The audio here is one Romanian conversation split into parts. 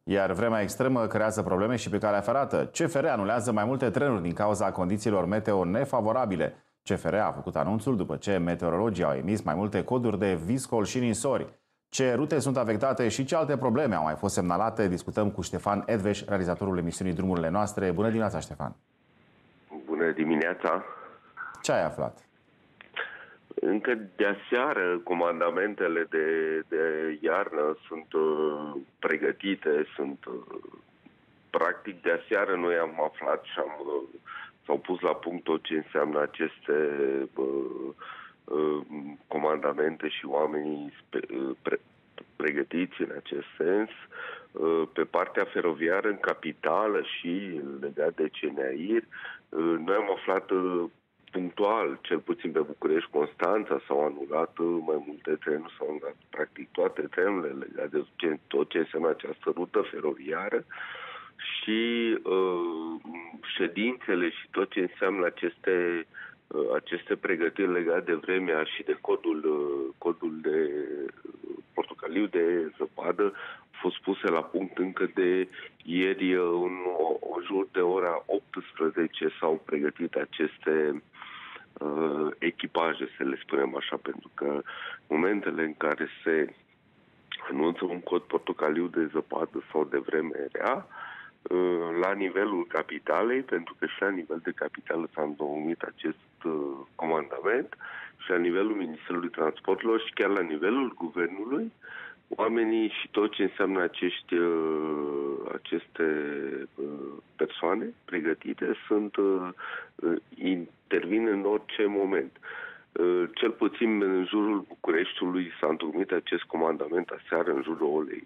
Iar vremea extremă creează probleme și pe calea ferată. CFR anulează mai multe trenuri din cauza condițiilor meteo nefavorabile. CFR a făcut anunțul după ce meteorologii au emis mai multe coduri de viscol și ninsori. Ce rute sunt afectate și ce alte probleme au mai fost semnalate, discutăm cu Ștefan Edveș, realizatorul emisiunii Drumurile Noastre. Bună dimineața, Ștefan! Bună dimineața! Ce ai aflat? Încă de aseară, comandamentele de iarnă sunt pregătite, practic de aseară noi am aflat și s-au pus la punct tot ce înseamnă aceste comandamente și oamenii pregătiți în acest sens. Pe partea feroviară, în capitală și legat de CNAIR, noi am aflat punctual, cel puțin pe București, Constanța, s-au anulat mai multe trenuri, s-au anulat practic toate trenurile legate de tot ce înseamnă această rută feroviară și ședințele și tot ce înseamnă aceste pregătiri legate de vremea și de codul de portocaliu de zăpadă au fost puse la punct încă de ieri, în jur de ora 18 s-au pregătit aceste echipaje, să le spunem așa, pentru că momentele în care se anunță un cod portocaliu de zăpadă sau de vreme rea, la nivelul capitalei, pentru că și la nivel de capitală s-a îndomnit acest comandament, și la nivelul Ministerului Transporturilor și chiar la nivelul Guvernului, oamenii și tot ce înseamnă aceste persoane pregătite intervin în orice moment. Cel puțin în jurul Bucureștiului s-a întocmit acest comandament aseară în jurul orei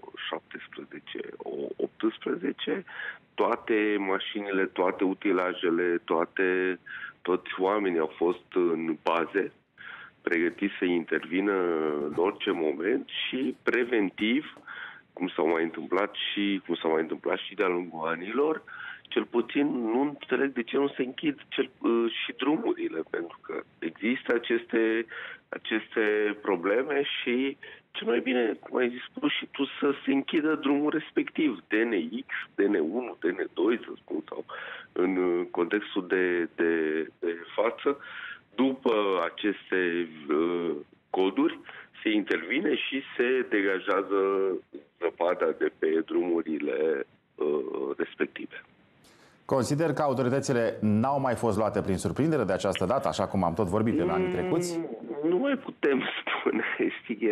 17-18. Toate mașinile, toate utilajele, toți oamenii au fost în baze, pregătiți să intervină în orice moment și preventiv, cum s-a mai întâmplat și de-a lungul anilor, cel puțin nu înțeleg de ce nu se închid și drumurile, pentru că există aceste probleme și cel mai bine, cum ai spus și tu, să se închidă drumul respectiv, DNX, DN1, DN2, să spun, sau în contextul de față. După aceste coduri se intervine și se degajează zăpada de pe drumurile respective. Consider că autoritățile n-au mai fost luate prin surprindere de această dată, așa cum am tot vorbit în anii trecuți? Nu mai putem spune. Știi,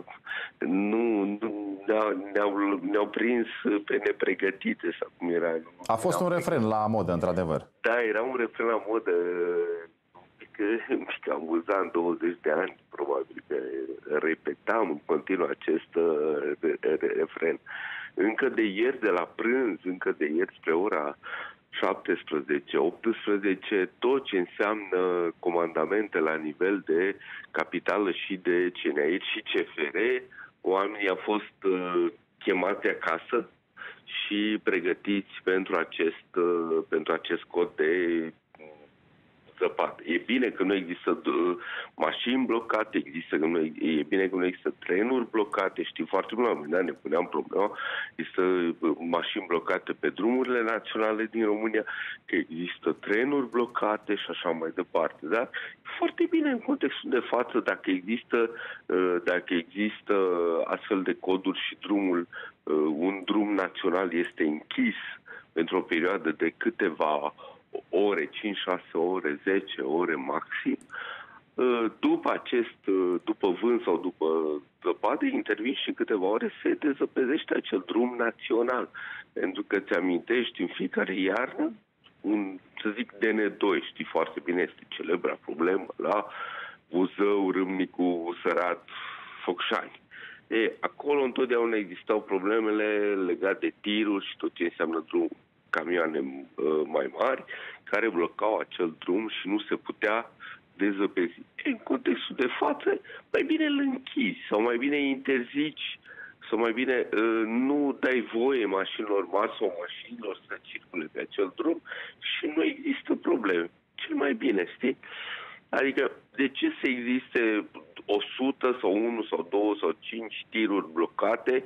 ne-au prins pe nepregătite, sau cum era. A fost un refren la modă, într-adevăr. Da, era un refren la modă, un pic amuzant, 20 de ani, probabil că repetam în continuu acest refren. Încă de ieri, de la prânz, încă de ieri spre ora 17-18, tot ce înseamnă comandamente la nivel de capitală și de CNAIR și CFR, oamenii au fost chemați acasă și pregătiți pentru acest cod de zăpadă. E bine că nu există mașini blocate, e bine că nu există trenuri blocate. Știi, foarte mult la un moment dat ne puneam problema, există mașini blocate pe drumurile naționale din România, că există trenuri blocate și așa mai departe. Dar e foarte bine în contextul de față dacă există astfel de coduri și un drum național este închis pentru o perioadă de câteva ore, 5-6 ore, 10 ore maxim. După vânt sau după zăpadă intervin și câteva ore, se dezăpezește acel drum național. Pentru că ți amintești în fiecare iarnă să zic DN2, știi foarte bine, este celebra problemă la Buzău, Râmnicu, Sărat, Focșani. Acolo întotdeauna existau problemele legate de tiruri și tot ce înseamnă drum, camioane mai mari care blocau acel drum și nu se putea dezăpezi. În contextul de față, mai bine îl închizi sau mai bine interzici sau mai bine nu dai voie mașinilor mari sau mașinilor să circule pe acel drum și nu există probleme. Cel mai bine, știi? Adică, de ce să existe 100 sau 1 sau 2 sau 5 tiruri blocate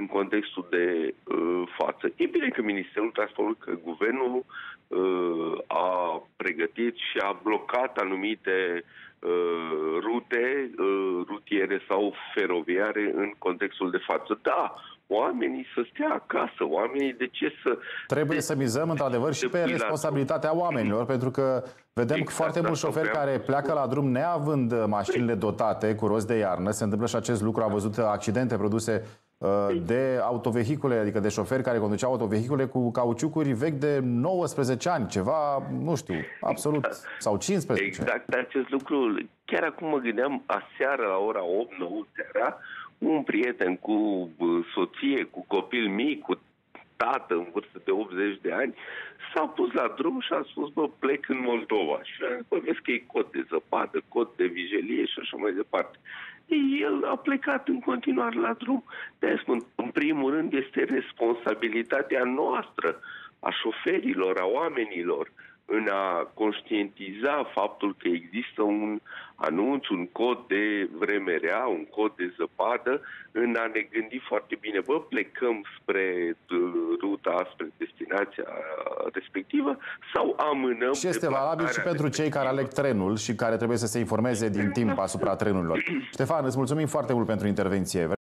în contextul de față. E bine că Ministerul Transportului, că guvernul a pregătit și a blocat anumite rute rutiere sau feroviare în contextul de față. Da, oamenii să stea acasă, oamenii de ce să... Trebuie să mizăm într-adevăr și pe responsabilitatea oamenilor, pentru că vedem foarte mulți șoferi care pleacă la drum neavând mașinile dotate cu roți de iarnă. Se întâmplă și acest lucru, am văzut accidente produse de autovehicule, adică de șoferi care conduceau autovehicule cu cauciucuri vechi de 19 ani, ceva, nu știu, absolut, sau 15. Exact acest lucru. Chiar acum mă gândeam, aseară la ora 8-9 seara, un prieten cu soție, cu copil mic, cu tată în vârstă de 80 de ani, s-a pus la drum și a spus, bă, plec în Moldova. Și a zis, bă, vezi că e cod de zăpadă, cod de vijelie și așa mai departe. El a plecat în continuare la drum. De-aia spun, în primul rând este responsabilitatea noastră, a șoferilor, a oamenilor, în a conștientiza faptul că există un anunț, un cod de vreme rea, un cod de zăpadă, în a ne gândi foarte bine, bă, plecăm spre ruta, spre destinația respectivă sau amânăm... Și este valabil și pentru cei care aleg trenul și care trebuie să se informeze din timp asupra trenurilor. Ștefan, îți mulțumim foarte mult pentru intervenție.